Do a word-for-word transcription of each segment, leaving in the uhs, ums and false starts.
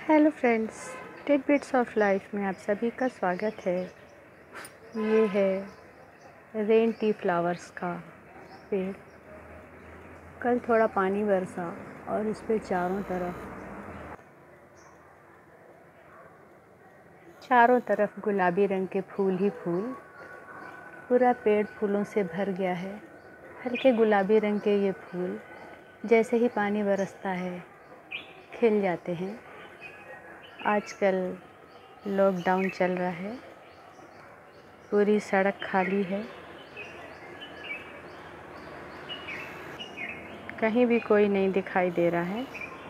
Hello friends, tidbits of life में आप सभी का स्वागत है। ये है रेन टी फ्लावर्स का पेड़। कल थोड़ा पानी बरसा और इस पे चारों तरफ चारों तरफ गुलाबी रंग के फूल ही फूल। पूरा पेड़ फूलों से भर गया है। हल्के गुलाबी रंग के ये फूल जैसे ही पानी बरसता है खिल जाते हैं। आजकल लॉकडाउन चल रहा है, पूरी सड़क खाली है, कहीं भी कोई नहीं दिखाई दे रहा है।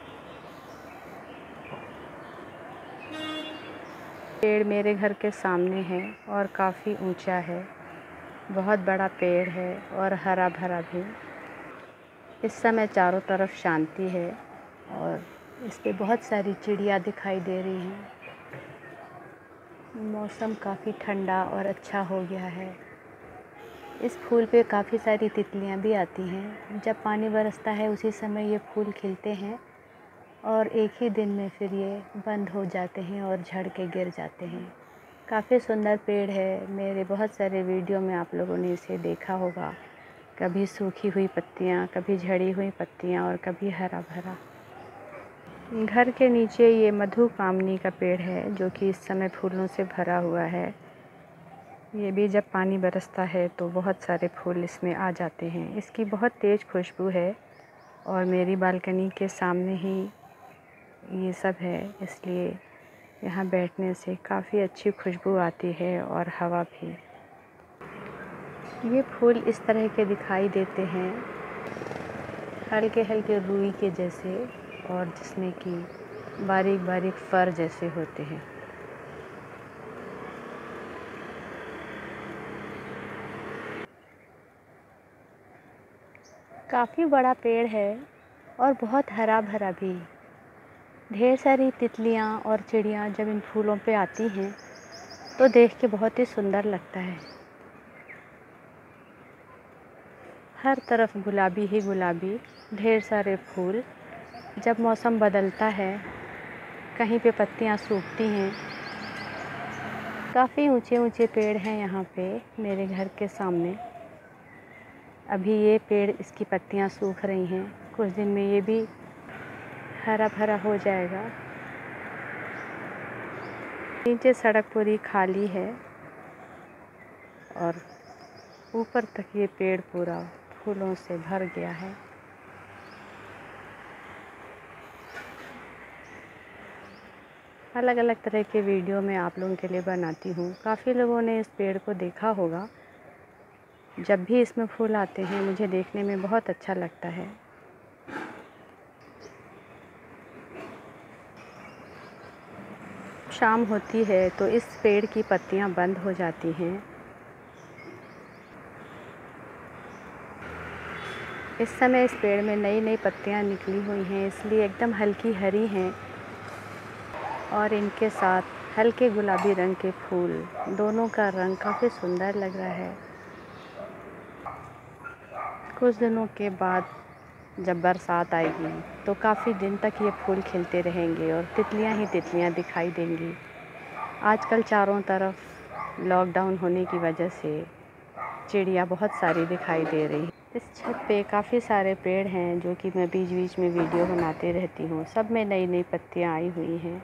पेड़ मेरे घर के सामने है और काफ़ी ऊंचा है, बहुत बड़ा पेड़ है और हरा भरा भी। इस समय चारों तरफ शांति है और इस पे बहुत सारी चिड़िया दिखाई दे रही हैं। मौसम काफ़ी ठंडा और अच्छा हो गया है। इस फूल पे काफ़ी सारी तितलियां भी आती हैं। जब पानी बरसता है उसी समय ये फूल खिलते हैं और एक ही दिन में फिर ये बंद हो जाते हैं और झड़ के गिर जाते हैं। काफ़ी सुंदर पेड़ है। मेरे बहुत सारे वीडियो में आप लोगों ने इसे देखा होगा। कभी सूखी हुई पत्तियां, कभी झड़ी हुई पत्तियां और कभी हरा भरा। घर के नीचे ये मधुकामनी का पेड़ है जो कि इस समय फूलों से भरा हुआ है। ये भी जब पानी बरसता है तो बहुत सारे फूल इसमें आ जाते हैं। इसकी बहुत तेज़ खुशबू है और मेरी बालकनी के सामने ही ये सब है, इसलिए यहाँ बैठने से काफ़ी अच्छी खुशबू आती है और हवा भी। ये फूल इस तरह के दिखाई देते हैं, हल्के हल्के रुई के जैसे और जिसमें कि बारीक बारीक फर जैसे होते हैं। काफ़ी बड़ा पेड़ है और बहुत हरा भरा भी। ढेर सारी तितलियां और चिड़ियां जब इन फूलों पे आती हैं तो देख के बहुत ही सुंदर लगता है। हर तरफ गुलाबी ही गुलाबी, ढेर सारे फूल। जब मौसम बदलता है कहीं पे पत्तियां सूखती हैं। काफ़ी ऊंचे ऊंचे पेड़ हैं यहाँ पे मेरे घर के सामने। अभी ये पेड़, इसकी पत्तियां सूख रही हैं, कुछ दिन में ये भी हरा भरा हो जाएगा। नीचे सड़क पूरी खाली है और ऊपर तक ये पेड़ पूरा फूलों से भर गया है। अलग अलग तरह के वीडियो मैं आप लोगों के लिए बनाती हूँ। काफ़ी लोगों ने इस पेड़ को देखा होगा। जब भी इसमें फूल आते हैं मुझे देखने में बहुत अच्छा लगता है। शाम होती है तो इस पेड़ की पत्तियां बंद हो जाती हैं। इस समय इस पेड़ में नई नई पत्तियां निकली हुई हैं, इसलिए एकदम हल्की हरी हैं और इनके साथ हल्के गुलाबी रंग के फूल। दोनों का रंग काफ़ी सुंदर लग रहा है। कुछ दिनों के बाद जब बरसात आएगी तो काफ़ी दिन तक ये फूल खिलते रहेंगे और तितलियां ही तितलियां दिखाई देंगी। आजकल चारों तरफ लॉकडाउन होने की वजह से चिड़िया बहुत सारी दिखाई दे रही। इस छत पे काफ़ी सारे पेड़ हैं जो कि मैं बीच बीच में वीडियो बनाते रहती हूँ। सब में नई नई पत्तियाँ आई हुई हैं।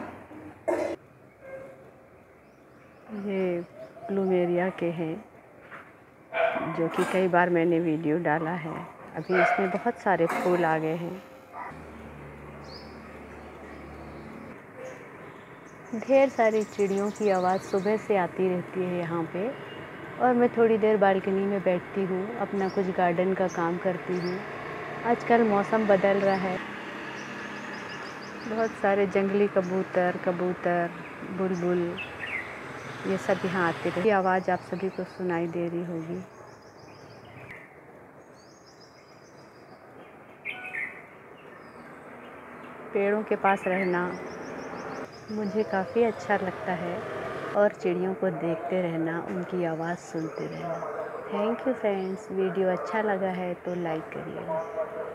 ये प्लूमेरिया के हैं जो कि कई बार मैंने वीडियो डाला है। अभी इसमें बहुत सारे फूल आ गए हैं। ढेर सारी चिड़ियों की आवाज़ सुबह से आती रहती है यहाँ पे और मैं थोड़ी देर बालकनी में बैठती हूँ, अपना कुछ गार्डन का काम करती हूँ। आजकल मौसम बदल रहा है। बहुत सारे जंगली कबूतर कबूतर बुलबुल ये सब यहाँ आते रहते हैं। आवाज़ आप सभी को सुनाई दे रही होगी। पेड़ों के पास रहना मुझे काफ़ी अच्छा लगता है और चिड़ियों को देखते रहना, उनकी आवाज़ सुनते रहना। Thank you friends. वीडियो अच्छा लगा है तो लाइक करिएगा।